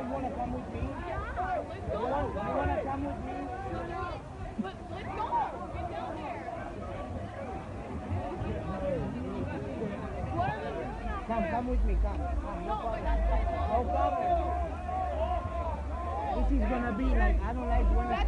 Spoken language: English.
guys want to come with me? Yeah, let's go. You want to come with me? But let's go. Get down there. What are they doing out there? Come with me, come. No, but that's No problem. This is gonna be like, I don't like when it's